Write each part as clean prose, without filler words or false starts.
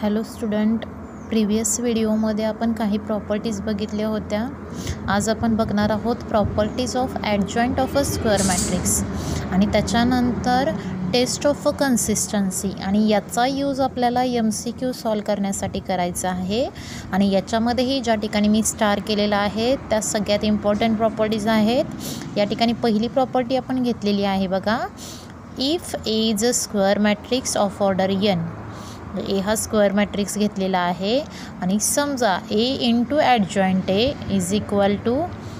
Hello student, previous व्हिडिओमध्ये आपण काही प्रॉपर्टीज बघितल्या होत्या. आज आपण बघणार आहोत properties of adjoint of a square matrix आणि त्याच्यानंतर टेस्ट ऑफ अ कन्सिस्टन्सी. आणि याचा यूज आपल्याला MCQ सॉल्व करण्यासाठी करायचा आहे. आणि याच्यामध्येही ज्या ठिकाणी मी स्टार केलेला आहे त्या सगळ्यात इम्पॉर्टंट प्रॉपर्टीज आहेत. या ठिकाणी पहिली प्रॉपर्टी आपण घेतलेली आहे बघा, if A is a square matrix of order n. A हा स्क्वेअर मॅट्रिक्स घेतलेला आहे आणि समजा A into adjoint A is equal to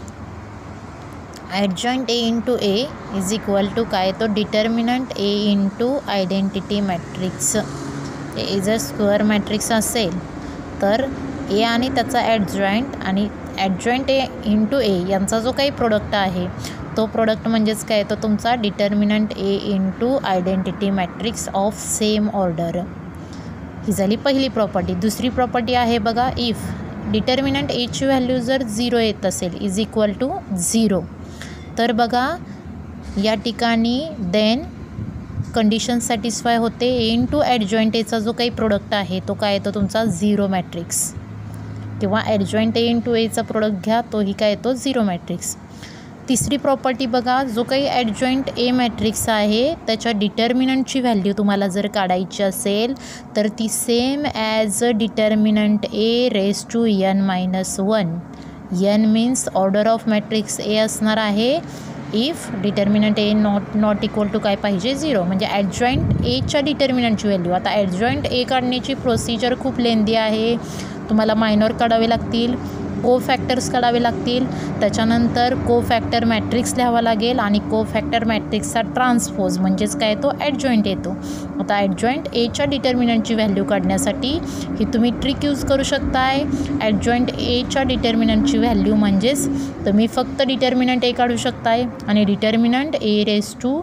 adjoint A into A is equal to काय, तो determinant A into identity matrix. A जर square matrix असेल तर ए आणि त्याचा ॲडजॉइंट आणि ॲडजॉइंट ए इंटू ए यांचा जो काही प्रोडक्ट आहे तो प्रोडक्ट म्हणजेच काय, तो तुमचा determinant A into identity matrix of same order. ही झाली पहिली प्रॉपर्टी. दुसरी प्रॉपर्टी आहे बघा, इफ डिटर्मिनंट एची व्हॅल्यू जर 0 येत असेल इज इक्वल टू 0, तर बघा या ठिकाणी देन कंडिशन सॅटिस्फाय होते. ए इंटू ॲडजॉइंट एचा जो काही प्रोडक्ट आहे तो काय येतो तुमचा 0 मॅट्रिक्स, किंवा ॲडजॉइंट ए इंटू एचा प्रोडक्ट घ्या तोही काय येतो 0 मॅट्रिक्स. तिसरी प्रॉपर्टी बघा, जो काही ॲडजॉइंट ए मॅट्रिक्स आहे त्याच्या डिटर्मिनंटची व्हॅल्यू तुम्हाला जर काढायची असेल तर ती same as a determinant A raise to n-1. n means order of matrix A असणार आहे. If determinant A not equal to काय पाहिजे 0, म्हणजे ॲडजॉइंट एच्या डिटर्मिनंटची व्हॅल्यू. आता ॲडजॉइंट ए काढण्याची प्रोसिजर खूप लेंदी आहे. तुम्हाला मायनॉर काढावे लागतील, को फॅक्टर्स काढावे लागतील, त्याच्यानंतर को फॅक्टर मॅट्रिक्स लिहावा लागेल आणि को फॅक्टर मॅट्रिक्सचा ट्रान्सपोज म्हणजेच काय तो ॲडजॉइंट येतो. आता ॲडजॉइंट एच्या डिटर्मिनंटची व्हॅल्यू काढण्यासाठी ही तुम्ही ट्रिक यूज करू शकताय. ॲडजॉइंट एच्या डिटर्मिनंटची व्हॅल्यू म्हणजेच तुम्ही फक्त डिटर्मिनंट ए काढू शकताय आणि determinant A raise to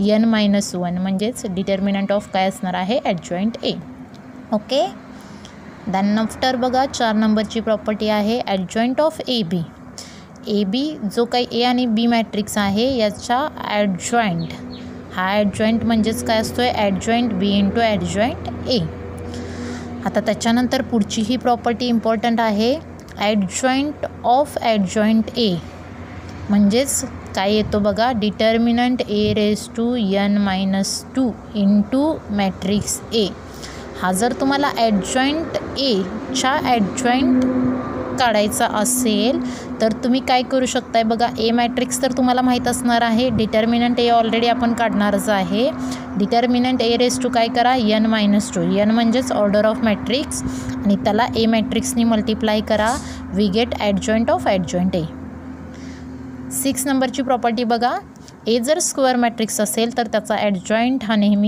n-1 म्हणजेच डिटर्मिनंट ऑफ काय असणार आहे adjoint A. Okay, then after बघा 4 नंबरची प्रॉपर्टी आहे ॲडजॉइंट of A B. A B जो काही ए आणि बी मॅट्रिक्स आहे याचा ॲडजॉइंट, हा ॲडजॉइंट म्हणजेच काय असतो आहे ॲडजॉइंट बी इंटू ॲडजॉइंट ए. आता त्याच्यानंतर पुढची ही प्रॉपर्टी इम्पॉर्टंट आहे, ॲडजॉइंट ऑफ ॲडजॉइंट ए म्हणजेच काय येतो बघा, determinant A raise to n-2 into matrix A. हा जर तुम्हाला ॲडजॉइंट एच्या ॲडजॉइंट काढायचा असेल तर तुम्ही काय करू शकताय बघा, ए मॅट्रिक्स तर तुम्हाला माहीत असणार आहे, डिटर्मिनंट ए ऑलरेडी आपण काढणारच आहे. डिटर्मिनंट ए रेज टू काय करा n-2, n म्हणजेच ऑर्डर ऑफ मॅट्रिक्स आणि त्याला ए मॅट्रिक्सनी मल्टिप्लाय करा, we get adjoint of adjoint A. 6 नंबरची प्रॉपर्टी बघा, ए जर स्क्वेअर मॅट्रिक्स असेल तर त्याचा ॲडजॉइंट हा नेहमी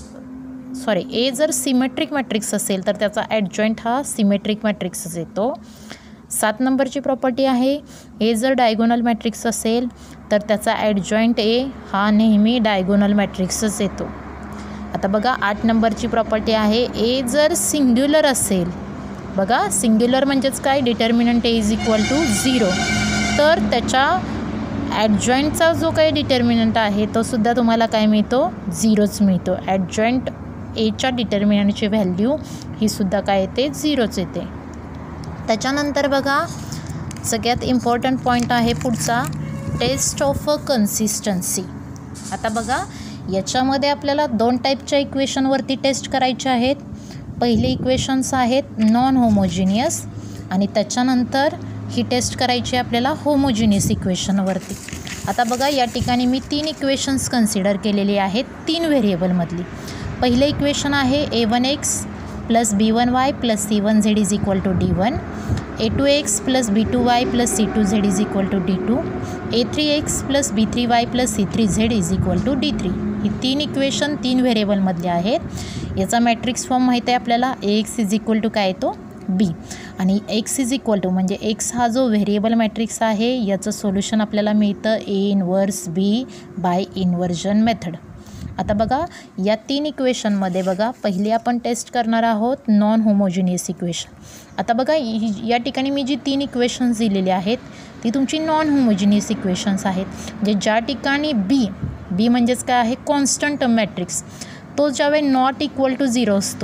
ए जर सिमेट्रिक मॅट्रिक्स असेल तर त्याचा ॲडजॉइंट हा सिमेट्रिक मॅट्रिक्सच येतो. 7 नंबरची प्रॉपर्टी आहे, ए जर डायगोनल मॅट्रिक्स असेल तर त्याचा ॲडजॉइंट ए हा नेहमी डायगोनल मॅट्रिक्सच येतो. आता बघा 8 नंबरची प्रॉपर्टी आहे, ए जर सिंग्युलर असेल, बघा सिंग्युलर म्हणजेच काय, determinant A is equal to 0, तर त्याच्या ॲडजॉइंटचा जो काही डिटर्मिनंट आहे तो सुद्धा तुम्हाला काय मिळतो 0च मिळतो. ॲडजॉइंट एच्या डिटर्मिनंटची व्हॅल्यू ही सुद्धा काय येते 0च येते. त्याच्यानंतर बघा सगळ्यात इम्पॉर्टंट पॉईंट आहे पुढचा, टेस्ट ऑफ अ कन्सिस्टन्सी. आता बघा याच्यामध्ये आपल्याला 2 टाईपच्या इक्वेशनवरती टेस्ट करायचे आहेत. पहिले इक्वेशन्स आहेत नॉन होमोजिनियस आणि त्याच्यानंतर ही टेस्ट करायची आपल्याला होमोजिनियस इक्वेशनवरती. आता बघा या ठिकाणी मी 3 इक्वेशन्स कन्सिडर केलेली आहेत 3 व्हेरिएबलमधली. पहिलं इक्वेशन आहे a1x plus b1y plus c1z is equal to d1, a2x plus b2y plus c2z is equal to d2, a3x plus b3y plus c3z is equal to d3. ही 3 equation 3 व्हेरिएबलमधले आहेत. याचा matrix form माहीत आहे आपल्याला, ax is equal to काय येतो b आणि x इज इक्वल टू म्हणजे x हा जो व्हेरिएबल मॅट्रिक्स आहे याचं सोल्युशन आपल्याला मिळतं a inverse b by inversion method. आता बघा या 3 इक्वेशनमध्ये बघा पहिली आपण टेस्ट करणार आहोत नॉन होमोजिनियस इक्वेशन. आता बघा या ठिकाणी मी जी 3 इक्वेशन्स दिलेली आहेत ती तुमची नॉन होमोजिनियस इक्वेशन्स आहेत. म्हणजे ज्या ठिकाणी बी म्हणजेच काय आहे कॉन्स्टंट मॅट्रिक्स, तो ज्यावेळी नॉट इक्वल टू 0 असतो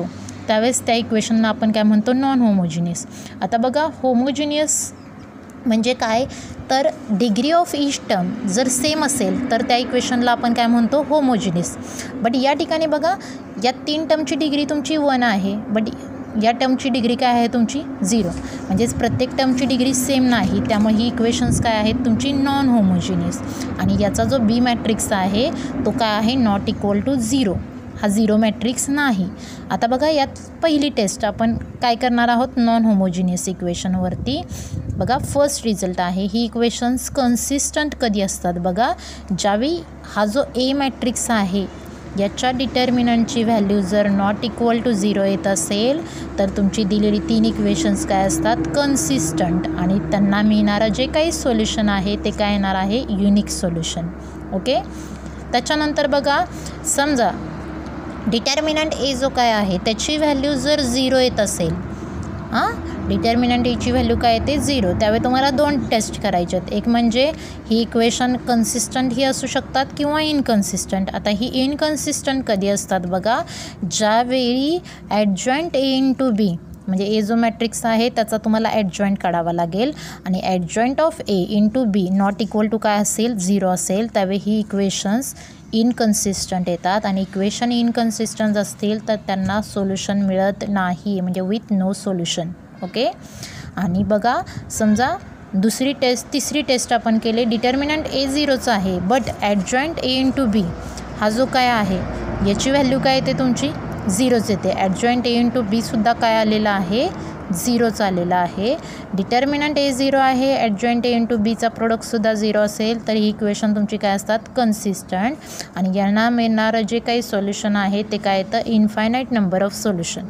त्यावेळेस त्या इक्वेशनला आपण काय म्हणतो, नॉन होमोजिनियस. आता बघा होमोजिनियस म्हणजे काय, तर डिग्री ऑफ ईच टर्म जर सेम असेल तर त्या इक्वेशनला आपण काय म्हणतो, होमोजिनियस. बट या ठिकाणी बघा या 3 टर्मची डिग्री तुमची 1 आहे, बट या टर्मची डिग्री काय आहे तुमची 0, म्हणजेच प्रत्येक टर्मची डिग्री सेम नाही. त्यामुळे ही इक्वेशन्स काय आहेत तुमची नॉन होमोजिनियस. आणि याचा जो बी मॅट्रिक्स आहे तो काय आहे, नॉट इक्वल टू 0, हा 0 मॅट्रिक्स नाही. आता बघा यात पहिली टेस्ट आपण काय करणार आहोत, नॉन होमोजिनियस इक्वेशनवरती. बघा फर्स्ट रिझल्ट आहे, ही इक्वेशन्स कन्सिस्टंट कधी असतात, बघा ज्यावेळी हा जो ए मॅट्रिक्स आहे याच्या डिटर्मिनंटची व्हॅल्यू जर नॉट इक्वल टू 0 येत असेल तर तुमची दिलेली 3 इक्वेशन्स काय असतात, कन्सिस्टंट. आणि त्यांना मिळणारं जे काही सोल्युशन आहे ते काय येणार आहे, युनिक सोल्युशन. ओके. त्याच्यानंतर बघा समजा डिटर्मिनंट ए जो काय आहे त्याची व्हॅल्यू जर 0 येत असेल, डिटर्मिनंट एची व्हॅल्यू काय येते 0, त्यावेळी तुम्हाला 2 टेस्ट करायचे आहेत. एक म्हणजे ही इक्वेशन कन्सिस्टंट ही असू शकतात किंवा इनकन्सिस्टंट. आता ही इनकन्सिस्टंट कधी असतात बघा, ज्यावेळी ॲडजॉईंट ए इंटू बी, म्हणजे ए जो मॅट्रिक्स आहे त्याचा तुम्हाला ॲडजॉईंट काढावा लागेल आणि adjoint of A into B not equal to काय असेल, 0 असेल, त्यावेळी ही इक्वेशन्स इनकन्सिस्टंट येतात. आणि इक्वेशन इनकन्सिस्टंट असतील तर त्यांना सोल्युशन मिळत नाही, म्हणजे विथ नो सोल्युशन. ओके. आणि बघा समजा तिसरी टेस्ट आपण केले, डिटर्मिनंट ए 0चं आहे but adjoint A into B हा जो काय आहे याची व्हॅल्यू काय येते तुमची 0च येते. ॲडजॉईंट ए इंटू बीसुद्धा काय आलेला आहे, 0च आलेला आहे. डिटर्मिनंट ए 0 आहे, ॲडजॉईंट ए इंटू बीचा प्रोडक्टसुद्धा 0 असेल तर ही इक्वेशन तुमची काय असतात, कन्सिस्टंट. आणि यांना मिळणारं जे काही सोल्युशन आहे ते काय येतं, इनफायनाईट नंबर ऑफ सोल्युशन.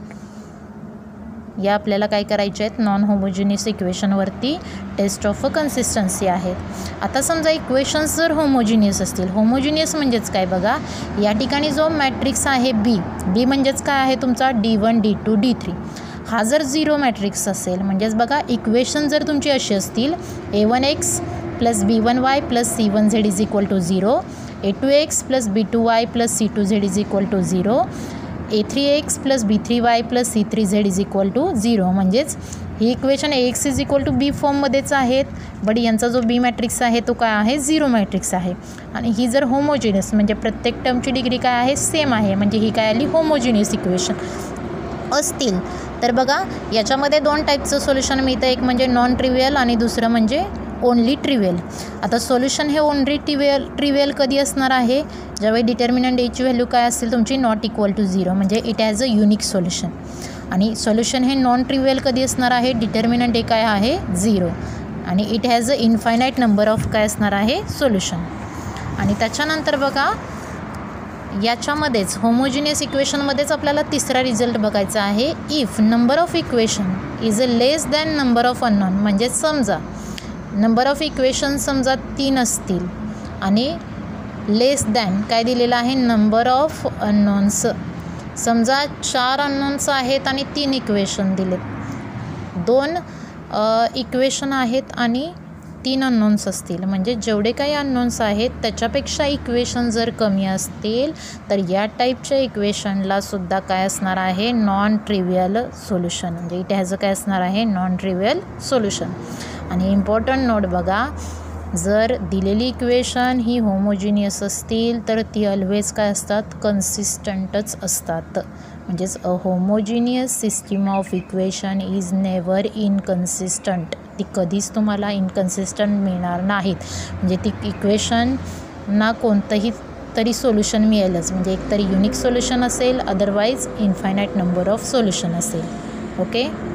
या आपल्याला काय करायचे आहेत, नॉन होमोजिनियस इक्वेशनवरती टेस्ट ऑफ अ कन्सिस्टन्सी आहेत. आता समजा इक्वेशन्स जर होमोजिनियस असतील, होमोजिनियस म्हणजेच काय बघा, या ठिकाणी जो मॅट्रिक्स आहे बी म्हणजेच काय आहे तुमचा D1 D2 D3, हा जर 0 मॅट्रिक्स असेल म्हणजेच बघा इक्वेशन जर तुमची अशी असतील, A1x plus B1y plus C1z is equal to 0, A2x plus B2y plus C2z is equal to 0, A3x plus B3y plus C3z is equal to 0, म्हणजेच ही equation Ax is equal to B फॉर्ममध्येच आहेत, but यांचा जो बी matrix आहे तो काय आहे, 0 मॅट्रिक्स आहे. आणि ही जर होमोजिनियस म्हणजे प्रत्येक टर्मची डिग्री काय आहे, सेम आहे, म्हणजे ही काय आली, होमोजिनियस इक्वेशन असतील तर बघा याच्यामध्ये 2 टाईपचं सोल्युशन मिळतं, एक म्हणजे नॉन ट्रिवियल आणि दुसरं म्हणजे ओनली ट्रिवियल. आता सोल्युशन हे ओनली ट्रिवियल कधी असणार आहे, ज्यावेळी डिटर्मिनंट एची व्हॅल्यू काय असेल तुमची नॉट इक्वल टू 0, म्हणजे it has a unique solution. आणि सोल्युशन हे नॉन ट्रिवियल कधी असणार आहे, डिटर्मिनंट ए काय आहे 0 आणि it has a infinite number of काय असणार आहे, सोल्युशन. आणि त्याच्यानंतर बघा याच्यामध्येच होमोजिनियस इक्वेशनमध्येच आपल्याला तिसरा रिझल्ट बघायचा आहे, if number of equation is a less than number of unknown. म्हणजे समजा नंबर ऑफ इक्वेशन समजा 3 असतील आणि लेस दॅन काय दिलेलं आहे, नंबर ऑफ अननोन्स. समजा 4 अननोन्स आहेत आणि 3 इक्वेशन दिलेत, 2 इक्वेशन आहेत आणि 3 अननोन्स असतील, म्हणजे जेवढे काही अननोन्स आहेत त्याच्यापेक्षा इक्वेशन जर कमी असतील तर या टाईपच्या इक्वेशनला सुद्धा काय असणार आहे, नॉन ट्रिवियल सोल्युशन, म्हणजे इट हॅज अ काय असणार आहे, नॉन ट्रिवियल सोल्युशन. आणि इम्पॉर्टंट नोट बघा, जर दिलेली इक्वेशन ही होमोजिनियस असतील तर ती ऑलवेज काय असतात, कन्सिस्टंटच असतात. म्हणजेच a homogeneous system of equation is never inconsistent. ती कधीच तुम्हाला इनकन्सिस्टंट मिळणार नाहीत, म्हणजे ती इक्वेशनना कोणतंही तरी सोल्युशन मिळेलच, म्हणजे एक तरी युनिक सोल्युशन असेल, otherwise infinite number of solution असेल. ओके.